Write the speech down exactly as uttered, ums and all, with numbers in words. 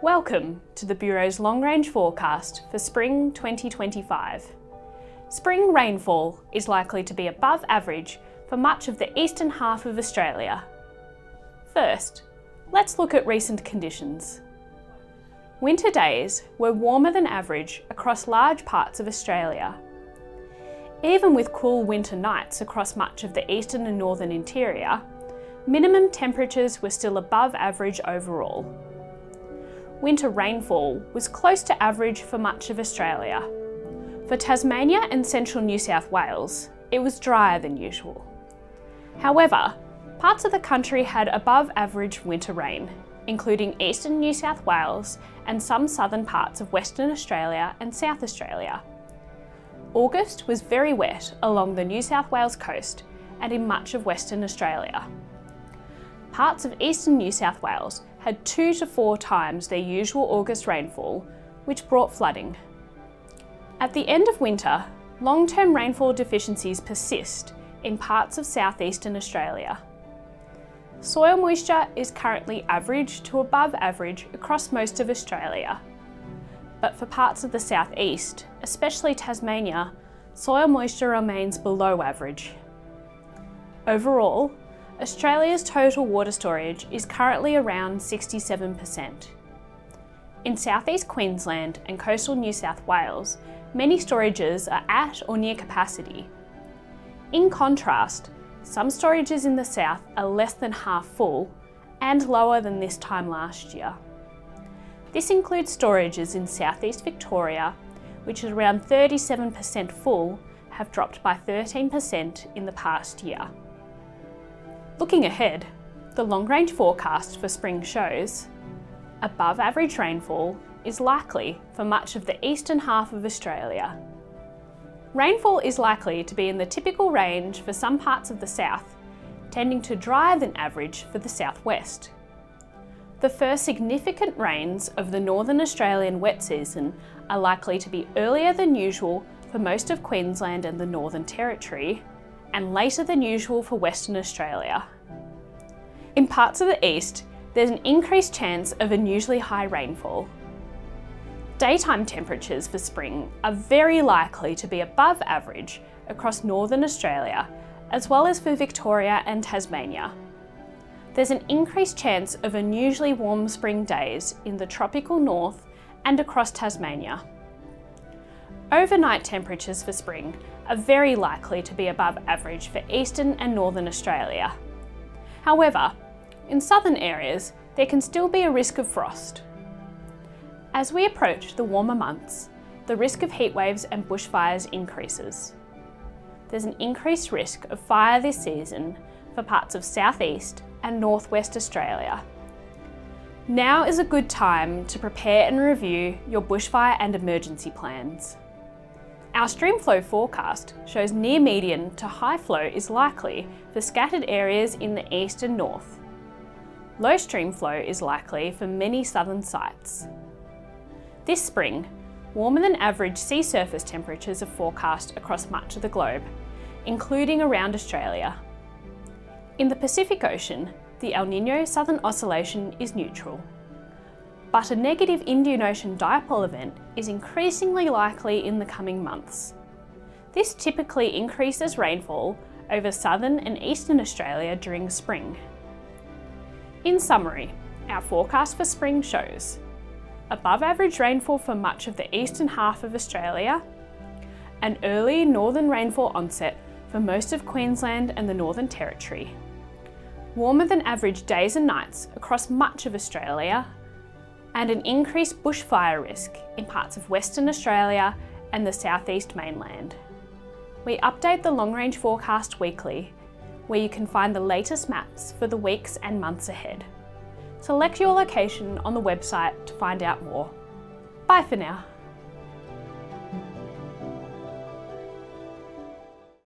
Welcome to the Bureau's long-range forecast for spring twenty twenty-five. Spring rainfall is likely to be above average for much of the eastern half of Australia. First, let's look at recent conditions. Winter days were warmer than average across large parts of Australia. Even with cool winter nights across much of the eastern and northern interior, minimum temperatures were still above average overall. Winter rainfall was close to average for much of Australia. For Tasmania and central New South Wales, it was drier than usual. However, parts of the country had above average winter rain, including eastern New South Wales and some southern parts of Western Australia and South Australia. August was very wet along the New South Wales coast and in much of Western Australia. Parts of eastern New South Wales had two to four times their usual August rainfall, which brought flooding. At the end of winter, long-term rainfall deficiencies persist in parts of southeastern Australia. Soil moisture is currently average to above average across most of Australia. But for parts of the southeast, especially Tasmania, soil moisture remains below average. Overall, Australia's total water storage is currently around sixty-seven percent. In southeast Queensland and coastal New South Wales, many storages are at or near capacity. In contrast, some storages in the south are less than half full and lower than this time last year. This includes storages in southeast Victoria, which is around thirty-seven percent full, have dropped by thirteen percent in the past year. Looking ahead, the long-range forecast for spring shows above average rainfall is likely for much of the eastern half of Australia. Rainfall is likely to be in the typical range for some parts of the south, tending to drier than average for the southwest. The first significant rains of the northern Australian wet season are likely to be earlier than usual for most of Queensland and the Northern Territory, and later than usual for Western Australia. In parts of the east, there's an increased chance of unusually high rainfall. Daytime temperatures for spring are very likely to be above average across northern Australia, as well as for Victoria and Tasmania. There's an increased chance of unusually warm spring days in the tropical north and across Tasmania. Overnight temperatures for spring are very likely to be above average for eastern and northern Australia. However, in southern areas, there can still be a risk of frost. As we approach the warmer months, the risk of heatwaves and bushfires increases. There's an increased risk of fire this season for parts of southeast and northwest Australia. Now is a good time to prepare and review your bushfire and emergency plans. Our streamflow forecast shows near median to high flow is likely for scattered areas in the east and north. Low streamflow is likely for many southern sites. This spring, warmer than average sea surface temperatures are forecast across much of the globe, including around Australia. In the Pacific Ocean, the El Niño Southern Oscillation is neutral. But a negative Indian Ocean dipole event is increasingly likely in the coming months. This typically increases rainfall over southern and eastern Australia during spring. In summary, our forecast for spring shows above average rainfall for much of the eastern half of Australia, an early northern rainfall onset for most of Queensland and the Northern Territory, warmer than average days and nights across much of Australia, and an increased bushfire risk in parts of Western Australia and the southeast mainland. We update the long-range forecast weekly, where you can find the latest maps for the weeks and months ahead. Select your location on the website to find out more. Bye for now.